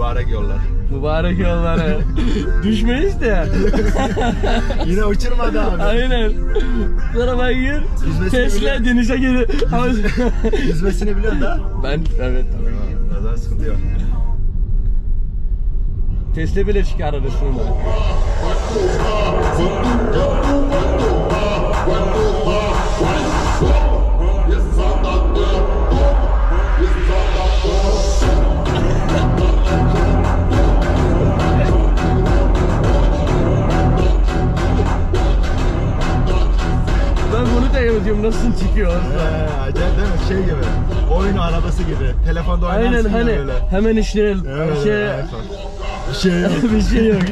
Mübarek yollar. Mübarek yolları. Düşmeyiz de. Yine uçurmadı abi. Aynen. Sonra ben gir. Tesla denize geri. Yüzmesini biliyorsun da. Ben evet. Daha sıkıntı yok. Tesla bile çıkarır üstünde. Ben bunu da yazıyorum, nasıl çıkıyor? Acayip değil mi? Şey gibi. Oyun arabası gibi. Telefonda oynarsın. Aynen, hani böyle. hemen işte Evet, şey, evet. Bir şey yok. bir şey yok.